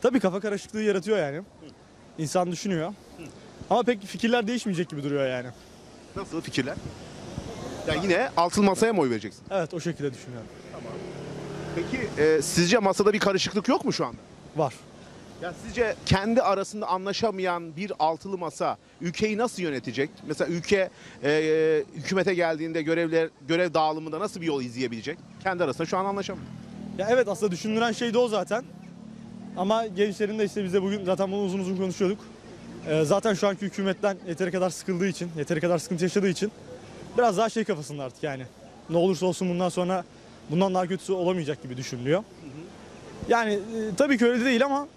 Tabii kafa karışıklığı yaratıyor yani. İnsan düşünüyor. Ama pek fikirler değişmeyecek gibi duruyor yani. Nasıl fikirler? Yani yine altılı masaya mı oy vereceksin? Evet, o şekilde düşünüyorum. Peki sizce masada bir karışıklık yok mu şu anda? Var. Ya sizce kendi arasında anlaşamayan bir altılı masa ülkeyi nasıl yönetecek? Mesela ülke hükümete geldiğinde görev dağılımında nasıl bir yol izleyebilecek? Kendi arasında şu an anlaşamıyor. Ya evet, aslında düşündüren şey de o zaten. Ama gençlerin de işte bize bugün zaten bunu uzun uzun konuşuyorduk. Zaten şu anki hükümetten yeteri kadar sıkıldığı için, yeteri kadar sıkıntı yaşadığı için biraz daha şey kafasında artık yani. Ne olursa olsun bundan sonra bundan daha kötüsü olamayacak gibi düşünülüyor. Yani tabii ki öyle değil ama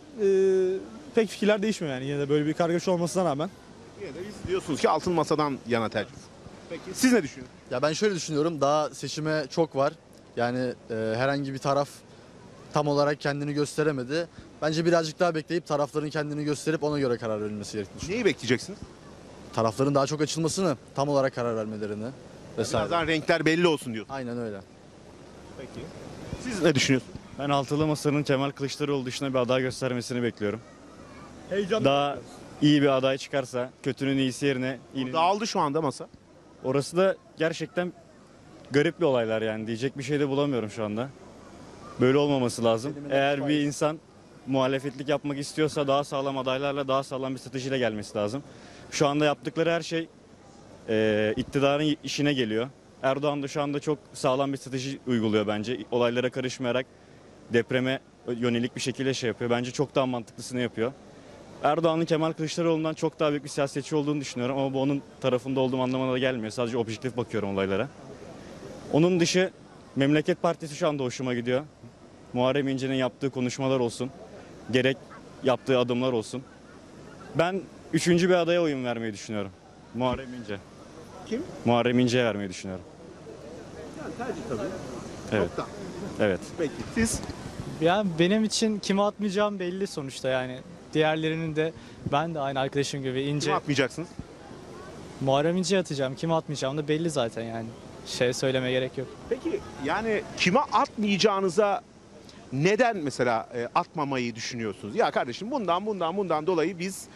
pek fikirler değişmiyor yani. Yine de böyle bir kargaşa olmasına rağmen. Yine de biz diyorsunuz ki altılı masadan yana tercih. Peki siz ne düşünüyorsunuz? Ya ben şöyle düşünüyorum, daha seçime çok var. Yani herhangi bir taraf tam olarak kendini gösteremedi. Bence birazcık daha bekleyip tarafların kendini gösterip ona göre karar verilmesi gerektiğini düşünüyorum. Neyi bekleyeceksiniz? Tarafların daha çok açılmasını, tam olarak karar vermelerini vesaire. Birazdan renkler belli olsun diyor. Aynen öyle. Peki. Siz ne düşünüyorsunuz? Ben altılı masanın Kemal Kılıçdaroğlu dışında bir aday göstermesini bekliyorum. Heyecan. Daha iyi bir aday çıkarsa, kötünün iyisi yerine iyinin... Dağıldı şu anda masa. Orası da gerçekten garip bir olaylar yani. Diyecek bir şey de bulamıyorum şu anda. Böyle olmaması lazım. Eğer bir insan muhalefetlik yapmak istiyorsa daha sağlam adaylarla, daha sağlam bir stratejiyle gelmesi lazım. Şu anda yaptıkları her şey iktidarın işine geliyor. Erdoğan da şu anda çok sağlam bir strateji uyguluyor bence. Olaylara karışmayarak depreme yönelik bir şekilde şey yapıyor. Bence çok daha mantıklısını yapıyor. Erdoğan'ın Kemal Kılıçdaroğlu'ndan çok daha büyük bir siyasetçi olduğunu düşünüyorum ama bu onun tarafında olduğum anlamına da gelmiyor. Sadece objektif bakıyorum olaylara. Onun dışı Memleket Partisi şu anda hoşuma gidiyor. Muharrem İnce'nin yaptığı konuşmalar olsun, gerek yaptığı adımlar olsun. Ben üçüncü bir adaya oyun vermeyi düşünüyorum. Muharrem İnce. Kim? Muharrem İnce'ye vermeyi düşünüyorum. Yani tercih tabii. Evet. Nokta. Evet. Peki siz? Ya benim için kime atmayacağım belli sonuçta yani. Diğerlerinin de ben de aynı arkadaşım gibi Kim İnce, atmayacaksınız? Muharrem İnce'ye atacağım. Kime atmayacağım da belli zaten yani. Şey söylemeye gerek yok. Peki yani kime atmayacağınıza neden mesela atmamayı düşünüyorsunuz? Ya kardeşim bundan dolayı biz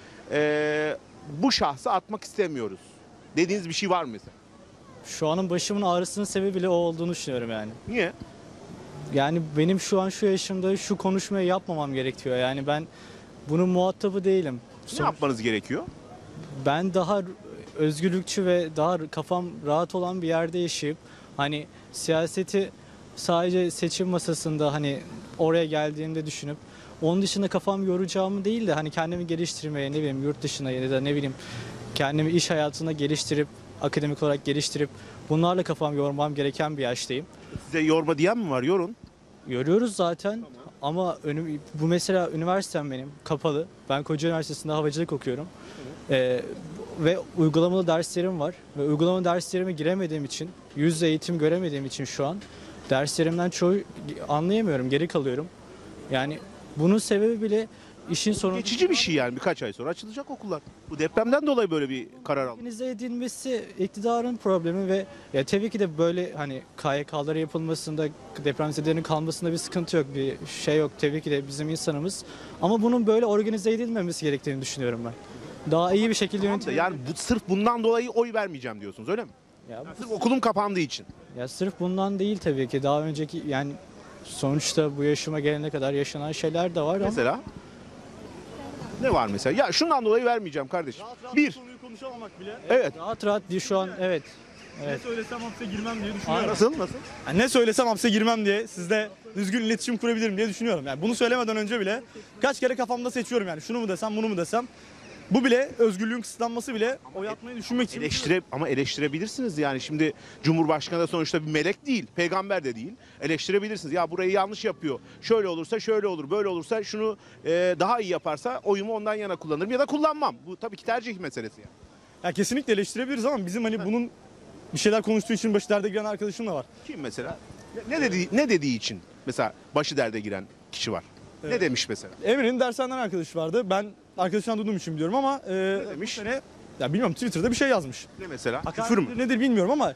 bu şahsı atmak istemiyoruz dediğiniz bir şey var mı mesela? Şu anın başımın ağrısının sebebi bile o olduğunu düşünüyorum yani. Niye? Yani benim şu an şu yaşımda şu konuşmayı yapmamam gerekiyor. Yani ben bunun muhatabı değilim. Ne yapmanız gerekiyor? Ben daha özgürlükçü ve daha kafam rahat olan bir yerde yaşayıp hani siyaseti sadece seçim masasında hani oraya geldiğimde düşünüp onun dışında kafam yoracağımı değil de hani kendimi geliştirmeye ne bileyim yurt dışına ya da ne bileyim kendimi iş hayatında geliştirip akademik olarak geliştirip bunlarla kafam yormam gereken bir yaştayım. Size yorma diyen mi var? Yorun. Yoruyoruz zaten ama bu mesela üniversitem benim kapalı. Ben Koca Üniversitesi'nde havacılık okuyorum. Ve uygulamalı derslerim var. Ve uygulamalı derslerime giremediğim için, yüz yüze eğitim göremediğim için şu an derslerimden çoğu anlayamıyorum, geri kalıyorum. Yani bunun sebebi bile işin sonu... Geçici bir şey yani birkaç ay sonra açılacak okullar. Bu depremden dolayı böyle bir karar aldı. Organize edilmesi iktidarın problemi ve ya tabii ki de böyle hani KYK'lara yapılmasında, depremzedelerin kalmasında bir sıkıntı yok, bir şey yok. Tabii ki de bizim insanımız. Ama bunun böyle organize edilmemesi gerektiğini düşünüyorum ben. Daha iyi bir şekilde yönetilmeli. Yani sırf bundan dolayı oy vermeyeceğim diyorsunuz öyle mi? Ya, Sırf okulum kapandığı için. ya sırf bundan değil tabii ki. Daha önceki yani sonuçta bu yaşıma gelene kadar yaşanan şeyler de var ama Mesela? Ne var mesela? Ya şundan dolayı vermeyeceğim kardeşim. Bir. Konuyu konuşamamak bile. Evet. rahat rahat bir şu an evet. Ne söylesem hapse girmem diye düşünüyorum. Nasıl? Yani ne söylesem hapse girmem diye, sizle düzgün iletişim kurabilirim diye düşünüyorum. Yani bunu söylemeden önce bile kaç kere kafamda seçiyorum yani şunu mu desem, bunu mu desem. Bu bile özgürlüğün kısıtlanması bile oy atmayı düşünmek için. Ama eleştirebilirsiniz yani şimdi Cumhurbaşkanı da sonuçta bir melek değil, peygamber de değil. Eleştirebilirsiniz. Ya burayı yanlış yapıyor. Şöyle olursa şöyle olur, böyle olursa şunu daha iyi yaparsa oyumu ondan yana kullanırım ya da kullanmam. Bu tabii ki tercih meselesi yani. Ya kesinlikle eleştirebiliriz ama bizim hani bunun bir şeyler konuştuğu için başı derde giren arkadaşım da var. Kim mesela? Ne dediği için mesela başı derde giren kişi var. Evet. Ne demiş mesela? Emre'nin dershaneden arkadaşı vardı. Ben arkadaşından duyduğum için biliyorum ama Ne demiş? ya bilmiyorum, Twitter'da bir şey yazmış. Ne mesela? Hakaret Küfür mü? nedir bilmiyorum ama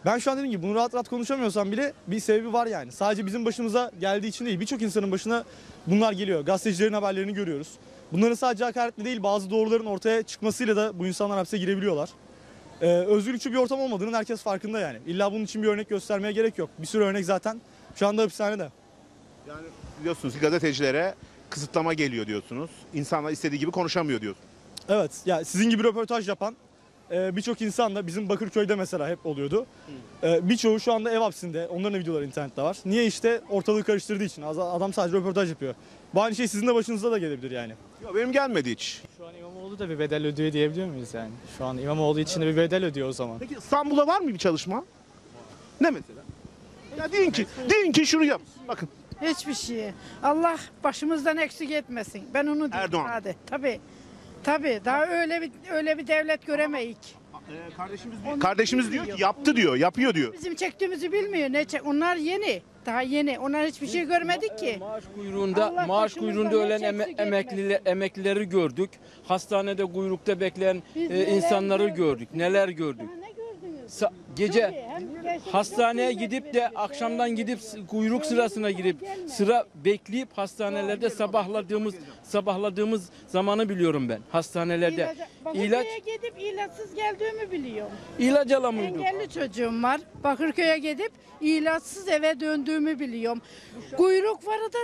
Ben şu an dediğim gibi bunu rahat rahat konuşamıyorsam bile bir sebebi var yani. Sadece bizim başımıza geldiği için değil, birçok insanın başına bunlar geliyor. Gazetecilerin haberlerini görüyoruz. Bunların sadece hakaretle değil, bazı doğruların ortaya çıkmasıyla da bu insanlar hapse girebiliyorlar. Özgürlükçü bir ortam olmadığının herkes farkında yani. İlla bunun için bir örnek göstermeye gerek yok. Bir sürü örnek zaten şu anda hapishanede. Yani diyorsunuz ki gazetecilere kısıtlama geliyor diyorsunuz. İnsanlar istediği gibi konuşamıyor diyorsunuz. Evet, ya sizin gibi röportaj yapan birçok insan da bizim Bakırköy'de mesela hep oluyordu. Birçoğu şu anda ev hapsinde. Onların da videoları internette var. Niye işte ortalığı karıştırdığı için. Adam sadece röportaj yapıyor. Bu aynı şey sizin de başınıza da gelebilir yani. Yok, benim gelmedi hiç. Şu an İmamoğlu da bir bedel ödüyor diyebiliyor muyuz yani? Şu an İmamoğlu için de bir bedel ödüyor o zaman. Peki İstanbul'da var mı bir çalışma? Ne mesela? Ya deyin ki şunu yap. Bakın Hiçbir şey. Allah başımızdan eksik etmesin. Ben onu diyorum. Erdoğan. Hadi. Tabii. Daha öyle bir devlet göremeyiz. kardeşimiz diyor ki yaptı diyor, yapıyor diyor. Bizim çektiğimizi bilmiyor. Onlar yeni. Daha yeni. Onlar hiçbir şey görmedik ki. Maaş Allah kuyruğunda başımızdan ölen eksik etmesin. emeklileri gördük. Hastanede kuyrukta bekleyen Biz neler insanları gördük. gördük. Neler gördük. Daha ne gördünüz? Gece Tabii, hem gerçekten hastaneye çok gidip de kıymetli. akşamdan gidip kuyruk sırasına girip sıra bekleyip hastanelerde sabahladığımız zamanı biliyorum ben. Hastanelerde Bakırköy'e gidip ilaçsız geldiğimi biliyorum. ilaç alamıyorduk. Engelli çocuğum var. Bakırköy'e gidip ilaçsız eve döndüğümü biliyorum. Kuyruk vardı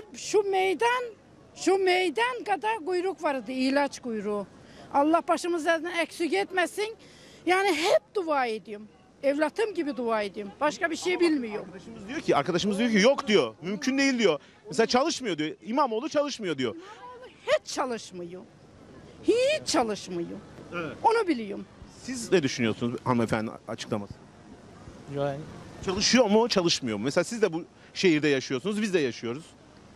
şu meydan kadar kuyruk vardı, ilaç kuyruğu. Allah başımızdan eksik etmesin. Yani hep dua ediyorum. Evlatım gibi dua ediyorum. Başka bir şey bilmiyorum. Arkadaşımız diyor ki yok diyor. Mümkün değil diyor. Mesela çalışmıyor diyor. İmamoğlu çalışmıyor diyor. Hiç çalışmıyor. Hiç çalışmıyor. Onu biliyorum. Siz ne düşünüyorsunuz hanımefendi açıklaması? Yani Çalışıyor mu, çalışmıyor mu? Mesela siz de bu şehirde yaşıyorsunuz, biz de yaşıyoruz.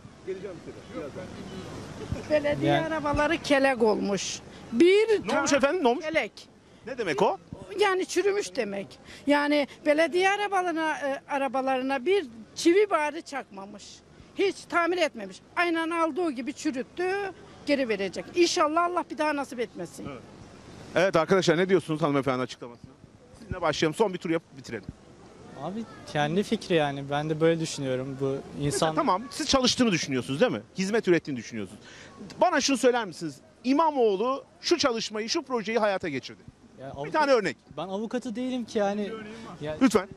Belediye Yani- arabaları kelek olmuş. Ne olmuş efendim? Ne olmuş? Kelek. Ne demek o? Yani çürümüş demek. Yani belediye arabalarına bir çivi bari çakmamış. Hiç tamir etmemiş. Aynen aldığı gibi çürüttü, geri verecek. İnşallah Allah bir daha nasip etmesin. Evet arkadaşlar ne diyorsunuz hanımefendi açıklamasına? Sizinle başlayalım. Son bir tur yapıp bitirelim. abi kendi fikri yani. Ben de böyle düşünüyorum. Bu insan Tamam siz çalıştığını düşünüyorsunuz değil mi? Hizmet ürettiğini düşünüyorsunuz. Bana şunu söyler misiniz? İmamoğlu şu çalışmayı, şu projeyi hayata geçirdi. Ya Bir tane örnek. ben avukatı değilim ki yani. Ya, Lütfen.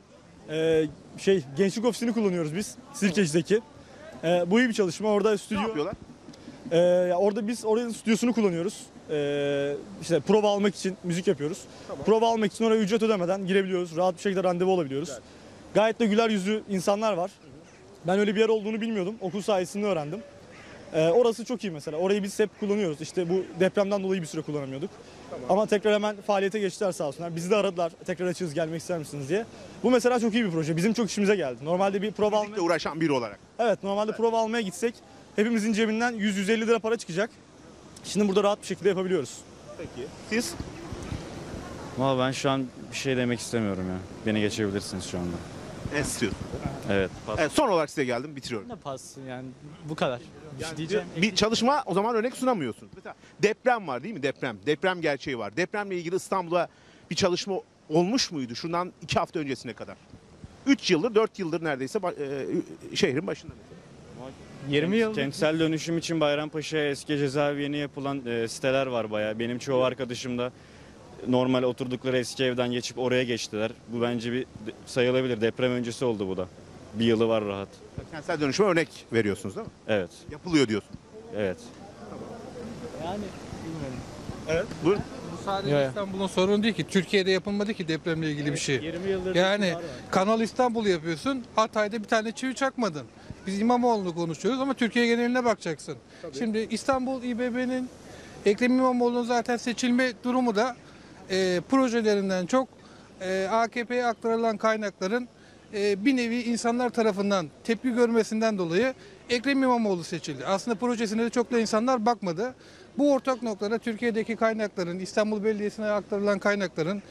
Gençlik ofisini kullanıyoruz biz Sirkeci'deki. Bu iyi bir çalışma. Orada Ne stüdyo. yapıyorlar? Orada biz oranın stüdyosunu kullanıyoruz. İşte prova almak için müzik yapıyoruz. Prova almak için oraya ücret ödemeden girebiliyoruz. Rahat bir şekilde randevu alabiliyoruz. Gayet de güler yüzlü insanlar var. Ben öyle bir yer olduğunu bilmiyordum. Okul sayesinde öğrendim. Orası çok iyi mesela. Orayı biz hep kullanıyoruz. İşte bu depremden dolayı bir süre kullanamıyorduk. Ama tekrar hemen faaliyete geçtiler sağ olsunlar. Bizi de aradılar. Tekrar açığız, gelmek ister misiniz diye. Bu mesela çok iyi bir proje. Bizim çok işimize geldi. Normalde bir prova Müzikle uğraşan biri olarak. Evet, normalde prova almaya gitsek hepimizin cebinden 100-150 lira para çıkacak. Şimdi burada rahat bir şekilde yapabiliyoruz. Peki. Siz? Valla ben şu an bir şey demek istemiyorum ya. Beni geçebilirsiniz şu anda. Enstitü. Evet. Evet, son olarak size geldim, bitiriyorum. ne pas yani bu kadar. Bir şey diyeceğim. Bir çalışma o zaman örnek sunamıyorsunuz. Mesela deprem var değil mi? Deprem gerçeği var. Depremle ilgili İstanbul'da bir çalışma olmuş muydu şundan 2 hafta öncesine kadar? 3 yıldır, 4 yıldır neredeyse şehrin başında. 20 yıl. Kentsel dönüşüm için Bayrampaşa'ya eski cezaevi yeni yapılan siteler var bayağı. Benim çoğu arkadaşım da normal oturdukları eski evden geçip oraya geçtiler. Bu bence bir sayılabilir. Deprem öncesi oldu bu da. Bir yılı var rahat. Kentsel dönüşüme örnek veriyorsunuz değil mi? Evet. Yapılıyor diyorsun. Evet. Yani bilmiyorum. Evet. Buyurun. Bu sadece Ya. İstanbul'un sorunu değil ki. Türkiye'de yapılmadı ki depremle ilgili bir şey. 20 yıldır Yani Kanal İstanbul yapıyorsun. Hatay'da bir tane çivi çakmadın. Biz İmamoğlu'nu konuşuyoruz ama Türkiye geneline bakacaksın. Şimdi İstanbul İBB'nin Ekrem İmamoğlu'nun zaten seçilme durumu da projelerinden çok AKP'ye aktarılan kaynakların bir nevi insanlar tarafından tepki görmesinden dolayı Ekrem İmamoğlu seçildi. Aslında projesine de çok da insanlar bakmadı. Bu ortak noktada Türkiye'deki kaynakların, İstanbul Belediyesi'ne aktarılan kaynakların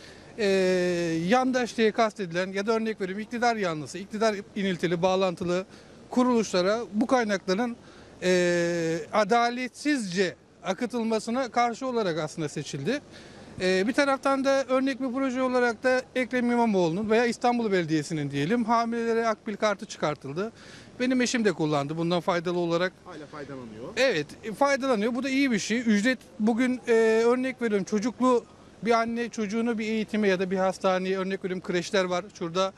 yandaş diye kastedilen ya da örnek vereyim iktidar yanlısı, iktidar iniltili, bağlantılı kuruluşlara bu kaynakların adaletsizce akıtılmasına karşı olarak aslında seçildi. Bir taraftan da örnek bir proje olarak da Ekrem İmamoğlu'nun veya İstanbul Belediyesi'nin diyelim hamilelere akbil kartı çıkartıldı. Benim eşim de kullandı bundan faydalı olarak. Hala faydalanıyor. Evet, faydalanıyor. Bu da iyi bir şey. Ücret bugün örnek veriyorum çocuklu bir anne çocuğunu bir eğitime ya da bir hastaneye örnek veriyorum kreşler var. Şurada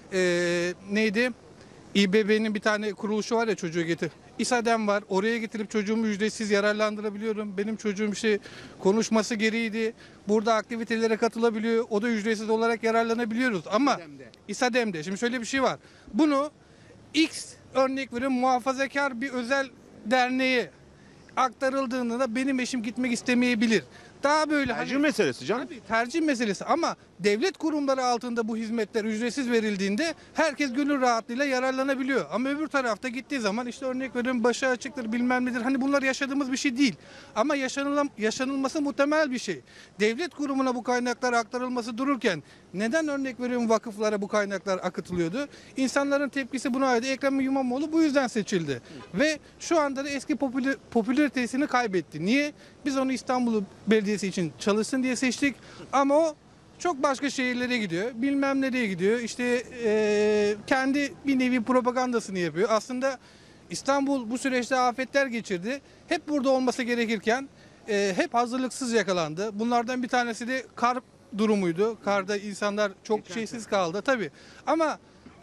neydi? İBB'nin bir tane kuruluşu var ya çocuğu getir. İSADEM var. Oraya getirip çocuğumu ücretsiz yararlandırabiliyorum. Benim çocuğum konuşması gereğiydi. Burada aktivitelere katılabiliyor. O da ücretsiz olarak yararlanabiliyoruz. Ama İSADEM'de. Şimdi şöyle bir şey var. Bunu X örnek veriyorum muhafazakar bir özel derneğe aktarıldığında da benim eşim gitmek istemeyebilir. Daha böyle Tercih meselesi canım. Tabii, tercih meselesi ama devlet kurumları altında bu hizmetler ücretsiz verildiğinde herkes gönül rahatlığıyla yararlanabiliyor. Ama öbür tarafta gittiği zaman işte örnek veriyorum başı açıktır bilmem nedir. Hani bunlar yaşadığımız bir şey değil. Ama yaşanılması muhtemel bir şey. Devlet kurumuna bu kaynaklar aktarılması dururken neden örnek veriyorum vakıflara bu kaynaklar akıtılıyordu? İnsanların tepkisi buna ait. Ekrem İmamoğlu bu yüzden seçildi. Ve şu anda da eski popülaritesini kaybetti. Niye? Biz onu İstanbul Belediyesi için çalışsın diye seçtik. Ama o çok başka şehirlere gidiyor. Bilmem nereye gidiyor. İşte kendi bir nevi propagandasını yapıyor. Aslında İstanbul bu süreçte afetler geçirdi. Hep burada olması gerekirken hep hazırlıksız yakalandı. Bunlardan bir tanesi de kar durumuydu. Karda insanlar çok şeysiz kaldı tabii. Ama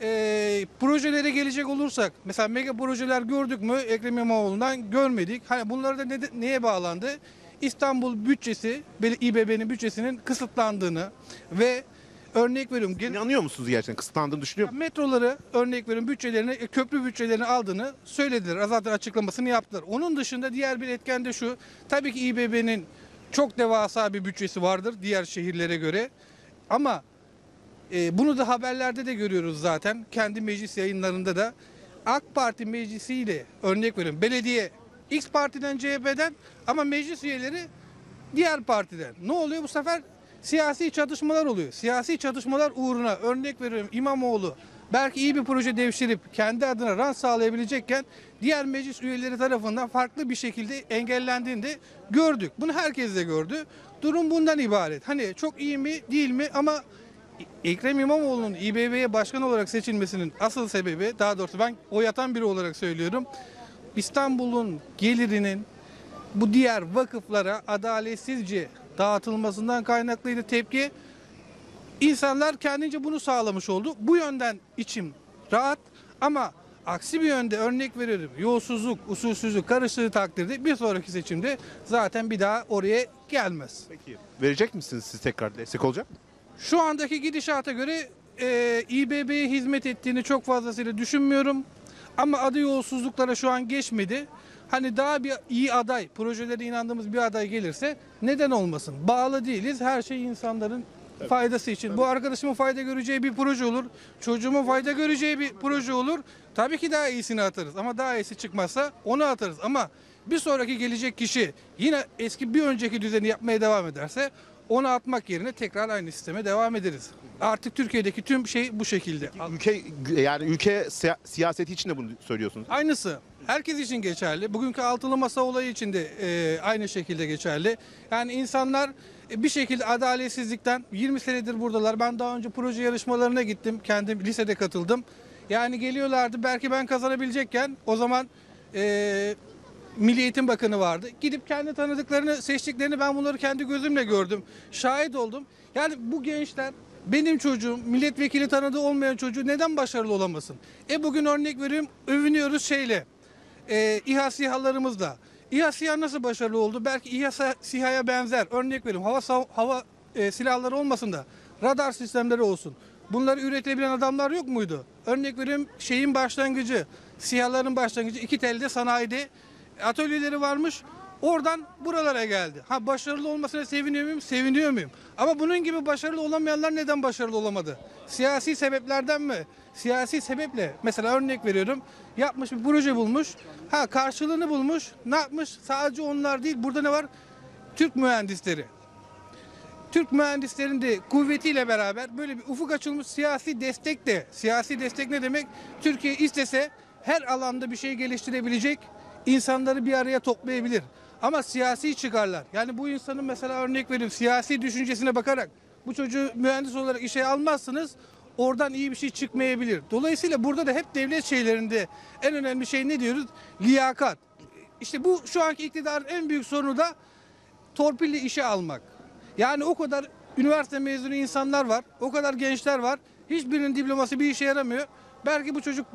projelere gelecek olursak mesela mega projeler gördük mü Ekrem İmamoğlu'ndan görmedik. Hani bunları da neye bağlandı? İstanbul bütçesi, İBB'nin bütçesinin kısıtlandığını ve örnek veriyorum İnanıyor musunuz gerçekten kısıtlandığını düşünüyor musunuz? metroları örnek veriyorum bütçelerini, köprü bütçelerini aldığını söylediler. Zaten açıklamasını yaptılar. Onun dışında diğer bir etken de şu. Tabii ki İBB'nin çok devasa bir bütçesi vardır diğer şehirlere göre. Ama bunu da haberlerde de görüyoruz zaten. Kendi meclis yayınlarında da AK Parti meclisiyle örnek veriyorum belediye X partiden CHP'den ama meclis üyeleri diğer partiden. Ne oluyor bu sefer? Siyasi çatışmalar oluyor. Siyasi çatışmalar uğruna örnek veriyorum İmamoğlu belki iyi bir proje devşirip kendi adına rant sağlayabilecekken diğer meclis üyeleri tarafından farklı bir şekilde engellendiğini de gördük. Bunu herkes de gördü. Durum bundan ibaret. Hani çok iyi mi değil mi ama Ekrem İmamoğlu'nun İBB'ye başkan olarak seçilmesinin asıl sebebi daha doğrusu ben oy atan biri olarak söylüyorum. İstanbul'un gelirinin bu diğer vakıflara adaletsizce dağıtılmasından kaynaklıydı tepki. İnsanlar kendince bunu sağlamış oldu. Bu yönden içim rahat ama aksi bir yönde örnek veriyorum. Yolsuzluk, usulsüzlük karıştığı takdirde bir sonraki seçimde zaten bir daha oraya gelmez. Peki verecek misiniz siz tekrar destek olacak mı? Şu andaki gidişata göre İBB'ye hizmet ettiğini çok fazlasıyla düşünmüyorum. Ama adı yolsuzluklara şu an geçmedi. Hani daha bir iyi aday, projelere inandığımız bir aday gelirse neden olmasın? Bağlı değiliz. Her şey insanların faydası için. Bu arkadaşımın fayda göreceği bir proje olur. Çocuğumun fayda göreceği bir proje olur. Tabii ki daha iyisini atarız. Ama daha iyisi çıkmazsa onu atarız. Ama bir sonraki gelecek kişi yine eski bir önceki düzeni yapmaya devam ederse onu atmak yerine tekrar aynı sisteme devam ederiz. Artık Türkiye'deki tüm şey bu şekilde. Ülke siyaseti için de bunu söylüyorsunuz. Aynısı. Herkes için geçerli. Bugünkü altılı masa olayı için de aynı şekilde geçerli. Yani insanlar bir şekilde adaletsizlikten 20 senedir buradalar. Ben daha önce proje yarışmalarına gittim. Kendim lisede katıldım. Yani geliyorlardı belki ben kazanabilecekken o zaman Milli Eğitim Bakanı vardı. Gidip kendi tanıdıklarını seçtiklerini ben bunları kendi gözümle gördüm. Şahit oldum. Yani bu gençler benim çocuğum milletvekili tanıdığı olmayan çocuğu neden başarılı olamasın? Bugün örnek veriyorum övünüyoruz İHA SİHA'larımızla. İHA SİHA nasıl başarılı oldu? Belki İHA SİHA'ya benzer. Örnek veriyorum hava silahları olmasın da radar sistemleri olsun. Bunları üretebilen adamlar yok muydu? Örnek veriyorum başlangıcı, SİHA'ların başlangıcı iki telde sanayide atölyeleri varmış. Oradan buralara geldi. Başarılı olmasına seviniyor muyum? Seviniyor muyum? Ama bunun gibi başarılı olamayanlar neden başarılı olamadı? Siyasi sebeplerden mi? Siyasi sebeple mesela örnek veriyorum. Yapmış bir proje bulmuş. Karşılığını bulmuş. Ne yapmış? Sadece onlar değil. Burada ne var? Türk mühendisleri. Türk mühendislerin de kuvvetiyle beraber böyle bir ufuk açılmış siyasi destek de. Siyasi destek ne demek? Türkiye istese her alanda bir şey geliştirebilecek insanları bir araya toplayabilir. Ama siyasi çıkarlar. Yani bu insanın mesela örnek vereyim siyasi düşüncesine bakarak bu çocuğu mühendis olarak işe almazsınız. Oradan iyi bir şey çıkmayabilir. Dolayısıyla burada da hep devlet şeylerinde en önemli şey ne diyoruz? Liyakat. İşte bu şu anki iktidarın en büyük sorunu da torpilli işe almak. Yani o kadar üniversite mezunu insanlar var. O kadar gençler var. Hiçbirinin diploması bir işe yaramıyor. Belki bu çocuk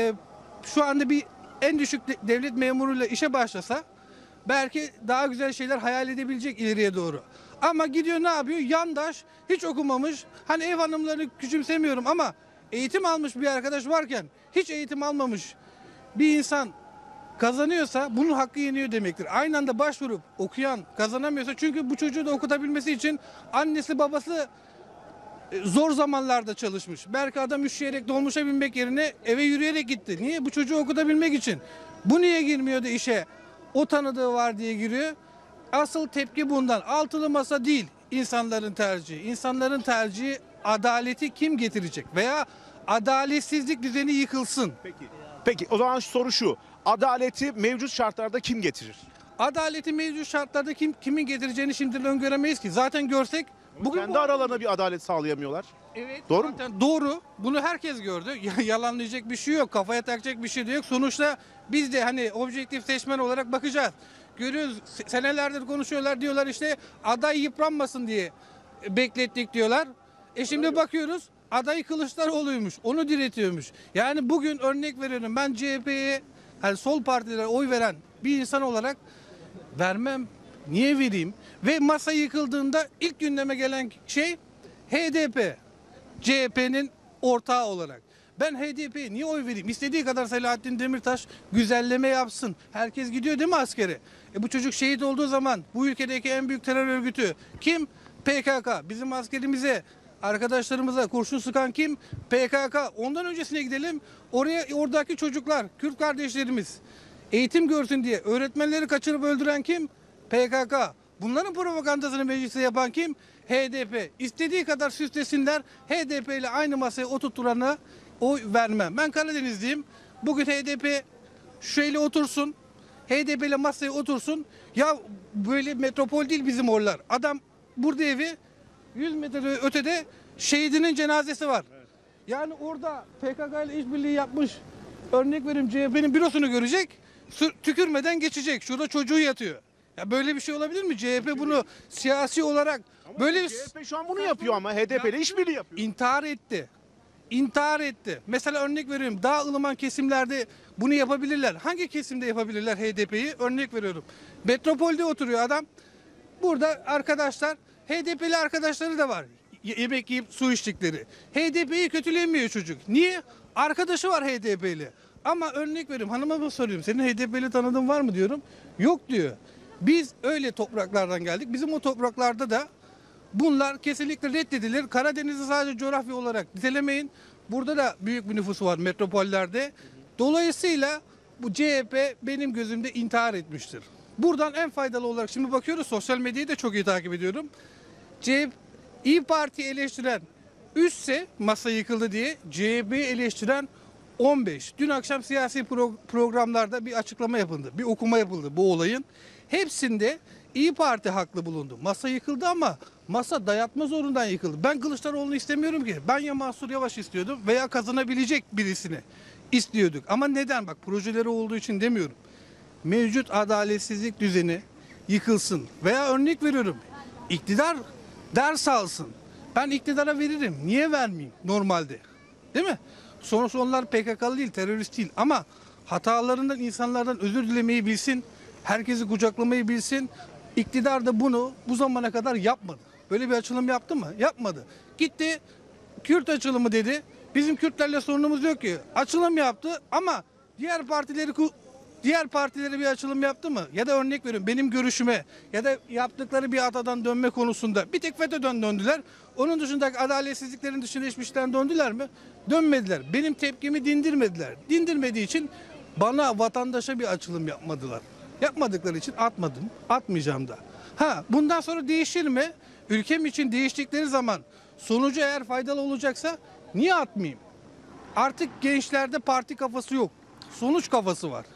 şu anda bir en düşük devlet memuruyla işe başlasa belki daha güzel şeyler hayal edebilecek ileriye doğru. Ama gidiyor ne yapıyor? Yandaş, hiç okumamış. Hani ev hanımlarını küçümsemiyorum ama eğitim almış bir arkadaş varken hiç eğitim almamış bir insan kazanıyorsa bunun hakkı yeniyor demektir. Aynı anda başvurup okuyan kazanamıyorsa çünkü bu çocuğu da okutabilmesi için annesi babası zor zamanlarda çalışmış. Belki adam üşüyerek dolmuşa binmek yerine eve yürüyerek gitti. Niye? Bu çocuğu okutabilmek için. Bu niye girmiyordu işe? O tanıdığı var diye giriyor. Asıl tepki bundan. Altılı masa değil insanların tercihi. İnsanların tercihi adaleti kim getirecek? Veya adaletsizlik düzeni yıkılsın. Peki o zaman soru şu. Adaleti mevcut şartlarda kim getirir? Adaleti mevcut şartlarda kimin getireceğini şimdiden öngöremeyiz ki. Zaten görsek bugün Kendi aralarına bir adalet sağlayamıyorlar. Evet. Doğru mu? Zaten doğru. Bunu herkes gördü. Yalanlayacak bir şey yok. Kafaya takacak bir şey de yok. Sonuçta biz de hani objektif seçmen olarak bakacağız. Görüyoruz senelerdir konuşuyorlar diyorlar işte aday yıpranmasın diye beklettik diyorlar. Şimdi bakıyoruz aday Kılıçdaroğlu'ymuş. Onu diretiyormuş. Yani bugün örnek veriyorum ben CHP'ye hani sol partilere oy veren bir insan olarak vermem. Niye vereyim? Ve masa yıkıldığında ilk gündeme gelen şey HDP. CHP'nin ortağı olarak. Ben HDP'ye niye oy vereyim? İstediği kadar Selahattin Demirtaş güzelleme yapsın. Herkes gidiyor değil mi askere? Bu çocuk şehit olduğu zaman bu ülkedeki en büyük terör örgütü kim? PKK. Bizim askerimize, arkadaşlarımıza kurşun sıkan kim? PKK. Ondan öncesine gidelim. Oradaki çocuklar, Kürt kardeşlerimiz eğitim görsün diye öğretmenleri kaçırıp öldüren kim? PKK. Bunların propagandasını mecliste yapan kim? HDP. İstediği kadar süslesinler. HDP ile aynı masaya oturtturana oy vermem. Ben Karadenizliyim. Bugün HDP şöyle otursun. HDP ile masaya otursun. Ya böyle metropol değil bizim oralar. Adam burada evi 100 metre ötede şehidinin cenazesi var. Yani orada PKK ile işbirliği yapmış. Örnek vereyim CHP'nin bürosunu görecek. Tükürmeden geçecek. Şurada çocuğu yatıyor. Ya böyle bir şey olabilir mi? CHP bunu siyasi olarak böyle bir... CHP şu an bunu yapıyor ama HDP ile işbirliği yapıyor. İntihar etti. İntihar etti. Mesela örnek veriyorum. Daha ılıman kesimlerde bunu yapabilirler. Hangi kesimde yapabilirler HDP'yi? Örnek veriyorum. Metropolde oturuyor adam. Burada arkadaşlar, HDP'li arkadaşları da var. Yemek yiyip su içtikleri. HDP'yi kötülemiyor çocuk. Niye? Arkadaşı var HDP'li. Ama örnek veriyorum. Hanıma soruyorum. Senin HDP'li tanıdığın var mı diyorum. Yok diyor. Biz öyle topraklardan geldik. Bizim o topraklarda da bunlar kesinlikle reddedilir. Karadeniz'i sadece coğrafya olarak nitelemeyin. Burada da büyük bir nüfusu var metropollerde. Dolayısıyla bu CHP benim gözümde intihar etmiştir. Buradan en faydalı olarak şimdi bakıyoruz sosyal medyayı da çok iyi takip ediyorum. İYİ Parti eleştiren 3'se masa yıkıldı diye CHP'yi eleştiren 15. Dün akşam siyasi programlarda bir açıklama yapıldı. Bir okuma yapıldı bu olayın. Hepsinde İYİ Parti haklı bulundu. Masa yıkıldı ama masa dayatma zorundan yıkıldı. Ben Kılıçdaroğlu'nu istemiyorum ki. Ben ya Mansur Yavaş istiyordum veya kazanabilecek birisini istiyorduk. Ama neden? Bak projeleri olduğu için demiyorum. Mevcut adaletsizlik düzeni yıkılsın. Veya örnek veriyorum. İktidar ders alsın. Ben iktidara veririm. Niye vermeyeyim normalde? Değil mi? Sonuçta onlar PKK'lı değil, terörist değil. Ama hatalarından insanlardan özür dilemeyi bilsin. Herkesi kucaklamayı bilsin. İktidar da bunu bu zamana kadar yapmadı. Böyle bir açılım yaptı mı? Yapmadı. Gitti Kürt açılımı dedi. Bizim Kürtlerle sorunumuz yok ki. Açılım yaptı ama diğer partilere bir açılım yaptı mı? Ya da örnek veriyorum benim görüşüme ya da yaptıkları bir atadan dönme konusunda bir tek FETÖ'den döndüler. Onun dışındaki adaletsizliklerin dışında hiçbir şeyden döndüler mi? Dönmediler. Benim tepkimi dindirmediler. Dindirmediği için bana vatandaşa bir açılım yapmadılar. Yapmadıkları için atmadım. Atmayacağım da. Bundan sonra değişir mi? Ülkem için değiştikleri zaman sonucu eğer faydalı olacaksa niye atmayayım? Artık gençlerde parti kafası yok. Sonuç kafası var.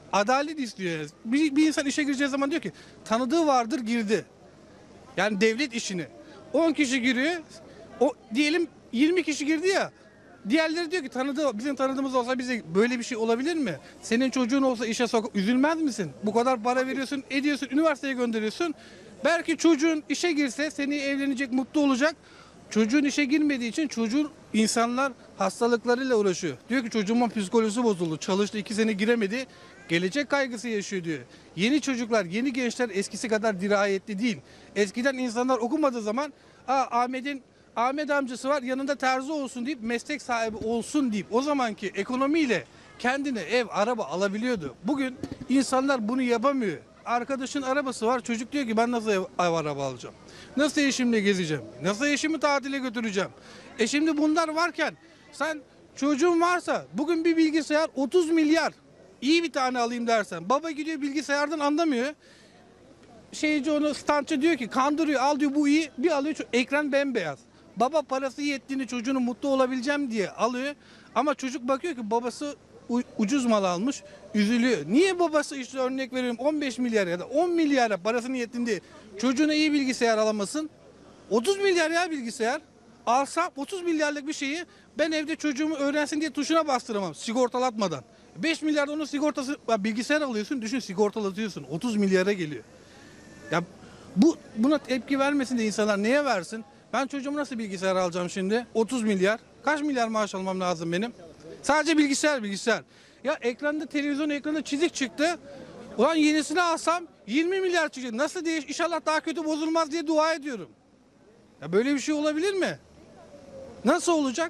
Adalet istiyor. Bir insan işe gireceği zaman diyor ki tanıdığı vardır girdi. Yani devlet işini. 10 kişi giriyor. Diyelim 20 kişi girdi ya. Diğerleri diyor ki bizim tanıdığımız olsa bize böyle bir şey olabilir mi? Senin çocuğun olsa işe üzülmez misin? Bu kadar para veriyorsun, ediyorsun, üniversiteye gönderiyorsun. Belki çocuğun işe girse seni evlenecek, mutlu olacak. Çocuğun işe girmediği için insanlar hastalıklarıyla uğraşıyor. Diyor ki çocuğumun psikolojisi bozuldu. Çalıştı 2 sene giremedi. Gelecek kaygısı yaşıyor diyor. Yeni çocuklar, yeni gençler eskisi kadar dirayetli değil. Eskiden insanlar okumadığı zaman Ahmet amcası var yanında terzi olsun deyip meslek sahibi olsun deyip o zamanki ekonomiyle kendine ev, araba alabiliyordu. Bugün insanlar bunu yapamıyor. Arkadaşın arabası var. Çocuk diyor ki ben nasıl ev araba alacağım? Nasıl eşimle gezeceğim? Nasıl eşimi tatile götüreceğim? Şimdi bunlar varken sen çocuğun varsa bugün bir bilgisayar 30 milyar iyi bir tane alayım dersen baba gidiyor bilgisayardan anlamıyor. Standçı diyor ki kandırıyor al diyor bu iyi bir alıyor ekran bembeyaz. Baba parası yettiğini çocuğunun mutlu olabileceğim diye alıyor ama çocuk bakıyor ki babası ucuz mal almış üzülüyor. Niye babası işte örnek veriyorum 15 milyar ya da 10 milyara parasını yettiğinde çocuğuna iyi bilgisayar alamasın? 30 milyar ya bilgisayar. Alsam 30 milyarlık bir şeyi ben evde çocuğumu öğrensin diye tuşuna bastıramam sigortalatmadan. 5 milyarda onun sigortası bilgisayar alıyorsun düşün sigortalatıyorsun 30 milyara geliyor. Ya buna tepki vermesin de insanlar neye versin? Ben çocuğuma nasıl bilgisayar alacağım şimdi? 30 milyar. Kaç milyar maaş almam lazım benim? Sadece bilgisayar. Ya televizyon ekranında çizik çıktı. Ulan yenisini alsam 20 milyar çıkacak. Nasıl İnşallah daha kötü bozulmaz diye dua ediyorum. Ya böyle bir şey olabilir mi? Nasıl olacak?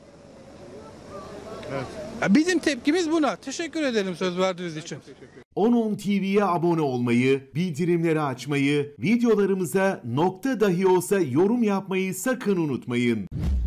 Evet. Ya bizim tepkimiz buna. Teşekkür ederim söz verdiğiniz için. 10.10 TV'ye abone olmayı, bildirimleri açmayı, videolarımıza nokta dahi olsa yorum yapmayı sakın unutmayın.